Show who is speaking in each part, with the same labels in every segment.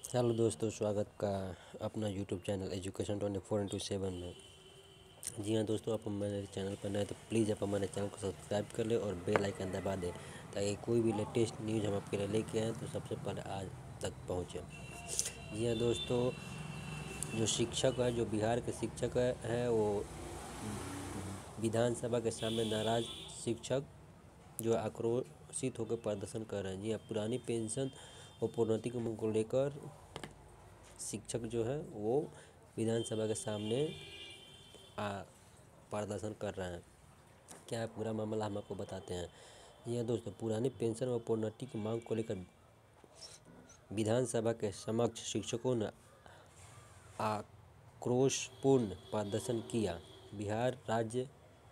Speaker 1: Hello दोस्तों, स्वागत का अपना यूट्यूब चैनल एजुकेशन 24/7 में। जी हाँ दोस्तों, आप हमारे चैनल पर नए तो प्लीज़ आप हमारे चैनल को सब्सक्राइब कर लें और बेल आइकन दबा दें ताकि कोई भी लेटेस्ट न्यूज़ हम आपके लिए लेके आएँ तो सबसे पहले आज तक पहुँचे। जी हाँ दोस्तों, जो शिक्षक है, जो बिहार के शिक्षक है वो विधानसभा के सामने नाराज शिक्षक जो आक्रोशित होकर प्रदर्शन कर रहे हैं। जी हाँ, पुरानी पेंशन और प्रोन्नति की मांग को लेकर शिक्षक जो है वो विधानसभा के सामने प्रदर्शन कर रहे हैं। क्या है पूरा मामला, हम आपको बताते हैं। यह दोस्तों, पुरानी पेंशन और प्रोन्नति की मांग को लेकर विधानसभा के समक्ष शिक्षकों ने आक्रोशपूर्ण प्रदर्शन किया। बिहार राज्य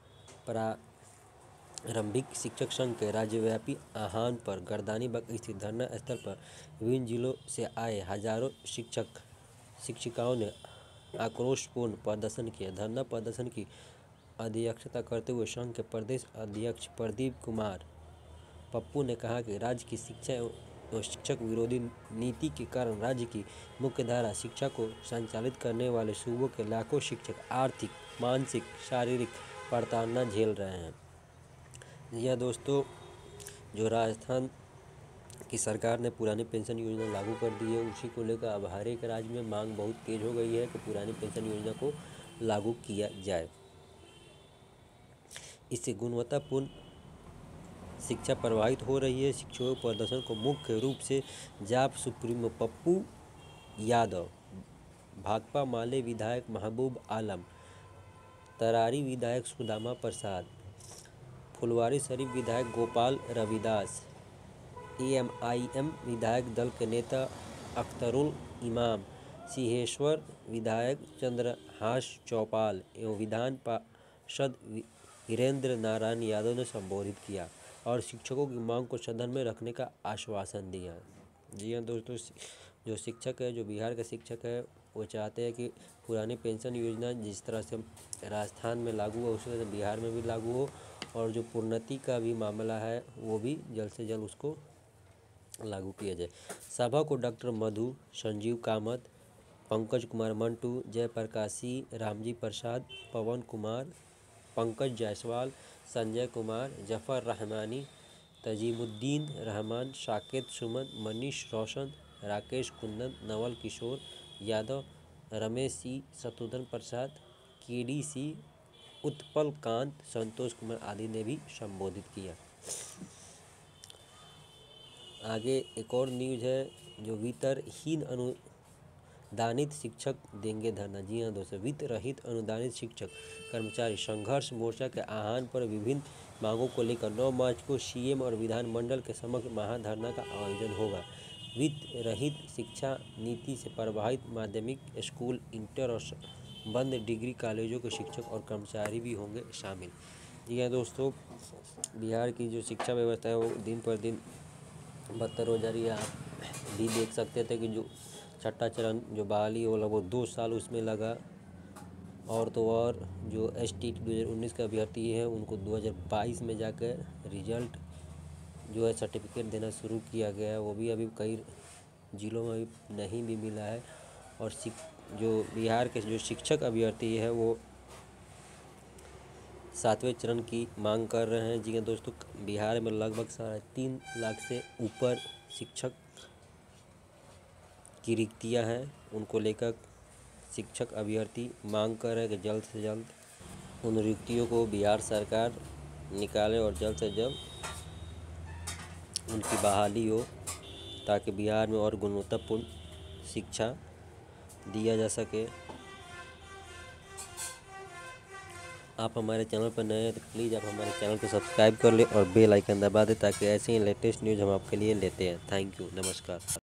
Speaker 1: प्रारंभिक शिक्षक संघ के राज्यव्यापी आह्वान पर गर्दनीबाग स्थित धरना स्थल पर विभिन्न जिलों से आए हजारों शिक्षिकाओं ने आक्रोशपूर्ण प्रदर्शन किया। धरना प्रदर्शन की अध्यक्षता करते हुए संघ के प्रदेश अध्यक्ष प्रदीप कुमार पप्पू ने कहा कि राज्य की शिक्षा एवं शिक्षक विरोधी नीति के कारण राज्य की मुख्यधारा शिक्षा को संचालित करने वाले सूबों के लाखों शिक्षक आर्थिक, मानसिक, शारीरिक प्रताड़ना झेल रहे हैं। यह दोस्तों, जो राजस्थान की सरकार ने पुरानी पेंशन योजना लागू कर दी है, उसी को लेकर अब हर एक राज्य में मांग बहुत तेज हो गई है कि पुरानी पेंशन योजना को लागू किया जाए। इससे गुणवत्तापूर्ण शिक्षा प्रभावित हो रही है। शिक्षकों प्रदर्शन को मुख्य रूप से जाप सुप्रीमो पप्पू यादव, भाकपा माले विधायक महबूब आलम, तरारी विधायक सुदामा प्रसाद, फुलवारी शरीफ विधायक गोपाल रविदास, AMIM विधायक दल के नेता अख्तरुल इमाम, सिंहेश्वर विधायक चंद्रहास चौपाल एवं विधान पार्षद वीरेंद्र नारायण यादव ने संबोधित किया और शिक्षकों की मांग को सदन में रखने का आश्वासन दिया। जी हाँ दोस्तों, जो शिक्षक है, जो बिहार के शिक्षक है, वो चाहते हैं कि पुरानी पेंशन योजना जिस तरह से राजस्थान में लागू हो उसी तरह से बिहार में भी लागू हो, और जो प्रोन्नति का भी मामला है वो भी जल्द से जल्द उसको लागू किया जाए। सभा को doctor Madhu, Sanjeev Kamat, Pankaj Kumar Mantu, Jaiprakashi, Ramji Prasad, Pawan Kumar, Pankaj Jaiswal, Sanjay Kumar, Zafar Rahmani, Tajimuddin Rahman, Saket Suman, Manish Roshan, Rakesh Kundan, Naval Kishore Yadav, Ramesh C, Shatrughan Prasad, KDC, Utpal Kant, Santosh Kumar आदि ने भी संबोधित किया। आगे एक और न्यूज़ है, जो वित्तहीन अनुदानित शिक्षक देंगे धरना। जी हाँ दोस्तों, वित्त रहित अनुदानित शिक्षक कर्मचारी संघर्ष मोर्चा के आह्वान पर विभिन्न मांगों को लेकर 9 मार्च को CM और विधानमंडल के समक्ष महाधरना का आयोजन होगा। वित्त रहित शिक्षा नीति से प्रभावित माध्यमिक स्कूल, इंटर और बंद डिग्री कॉलेजों के शिक्षक और कर्मचारी भी होंगे शामिल। जी हाँ दोस्तों, बिहार की जो शिक्षा व्यवस्था है वो दिन पर दिन बदतर हो जा रही है। आप भी देख सकते थे कि जो छठा चरण जो बहाली हो लगभग 2 साल उसमें लगा, और तो और जो STT 2019 का अभ्यर्थी है उनको 2022 में जाकर रिजल्ट जो है सर्टिफिकेट देना शुरू किया गया है, वो भी अभी कई जिलों में अभी नहीं भी मिला है। और जो बिहार के जो शिक्षक अभ्यर्थी है वो 7वें चरण की मांग कर रहे हैं। जी हाँ दोस्तों, बिहार में लगभग 3.5 लाख से ऊपर शिक्षक की रिक्तियां हैं, उनको लेकर शिक्षक अभ्यर्थी मांग कर रहे हैं कि जल्द से जल्द उन रिक्तियों को बिहार सरकार निकाले और जल्द से जल्द उनकी बहाली हो, ताकि बिहार में और गुणवत्तापूर्ण शिक्षा दिया जा सके। आप हमारे चैनल पर नए हैं तो प्लीज़ आप हमारे चैनल को सब्सक्राइब कर लें और बेल आइकन दबा दें ताकि ऐसे ही लेटेस्ट न्यूज़ हम आपके लिए लेते हैं। थैंक यू, नमस्कार।